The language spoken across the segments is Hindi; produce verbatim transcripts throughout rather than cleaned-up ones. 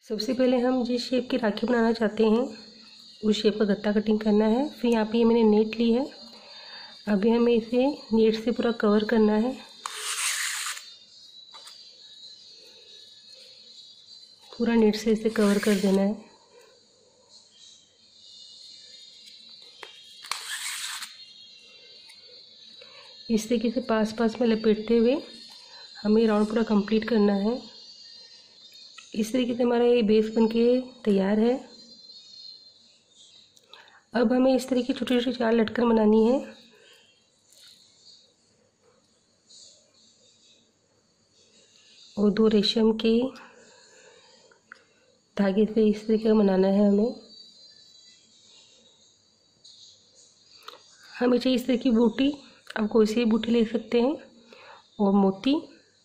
सबसे पहले हम जिस शेप की राखी बनाना चाहते हैं उस शेप का गत्ता कटिंग करना है। फिर यहाँ पे ये मैंने नेट ली है, अभी हमें इसे नेट से पूरा कवर करना है। पूरा नेट से इसे कवर कर देना है। इस तरीके से पास पास में लपेटते हुए हमें राउंड पूरा कंप्लीट करना है। इस तरीके से हमारा ये बेस बनके तैयार है। अब हमें इस तरीके की छोटी छोटी चार लटकन बनानी है। और दो रेशम के धागे से इस तरीके का बनाना है हमें। हमें चाहिए इस तरह की बूटी, आप कोई सी भी बूटी ले सकते हैं, और मोती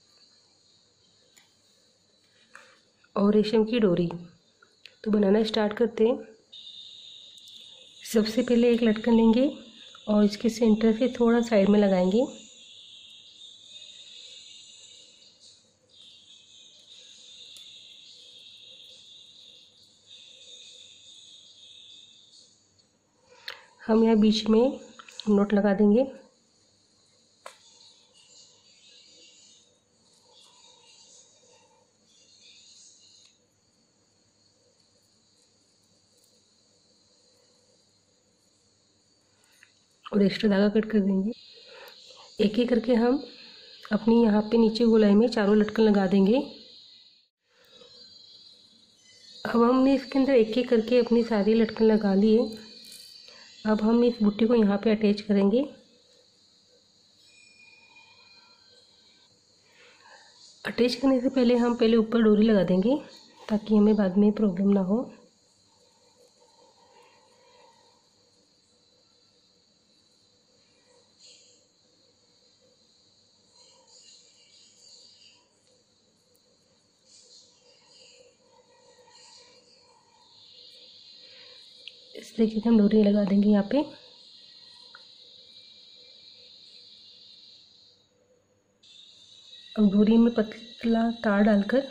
और रेशम की डोरी। तो बनाना स्टार्ट करते हैं। सबसे पहले एक लटकन लेंगे और इसके सेंटर से थोड़ा साइड में लगाएंगे। हम यहाँ बीच में नोट लगा देंगे। और एक्स्ट्रा धागा कट कर देंगे। एक एक करके हम अपनी यहाँ पे नीचे गोलाई में चारों लटकन लगा देंगे। अब हमने इसके अंदर एक एक करके अपनी सारी लटकन लगा ली है। अब हम इस बूटी को यहाँ पे अटैच करेंगे। अटैच करने से पहले हम पहले ऊपर डोरी लगा देंगे ताकि हमें बाद में प्रॉब्लम ना हो। इस तरीके से हम डोरी लगा देंगे यहाँ पे। अब डोरी में पतला तार डालकर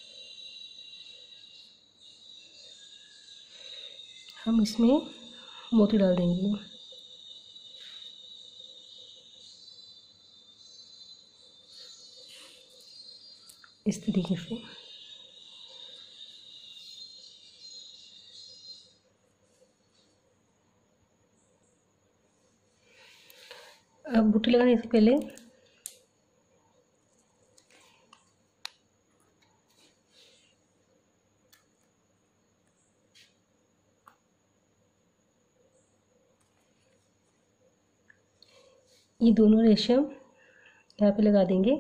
हम इसमें मोती डाल देंगे। इस तरीके से अब बूटी लगाने से पहले ये दोनों रेशम यहाँ पे लगा देंगे।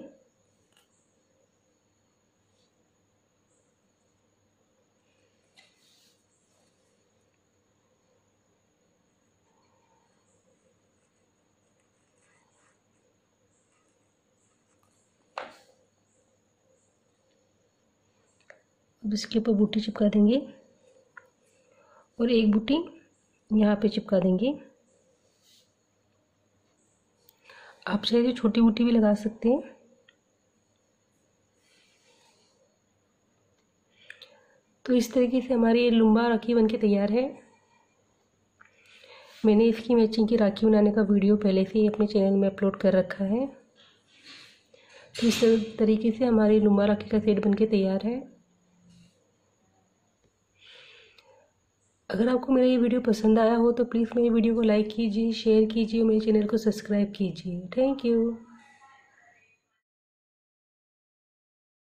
अब इसके ऊपर बूटी चिपका देंगे और एक बूटी यहाँ पे चिपका देंगे। आप चाहे तो छोटी बूटी भी लगा सकते हैं। तो इस तरीके से हमारी ये लुम्बा राखी बनके तैयार है। मैंने इसकी मैचिंग की राखी बनाने का वीडियो पहले से ही अपने चैनल में अपलोड कर रखा है। तो इस तरीके से हमारी लुम्बा राखी का सेट बनके तैयार है। अगर आपको मेरा ये वीडियो पसंद आया हो तो प्लीज़ मेरे वीडियो को लाइक कीजिए, शेयर कीजिए, मेरे चैनल को सब्सक्राइब कीजिए। Thank you.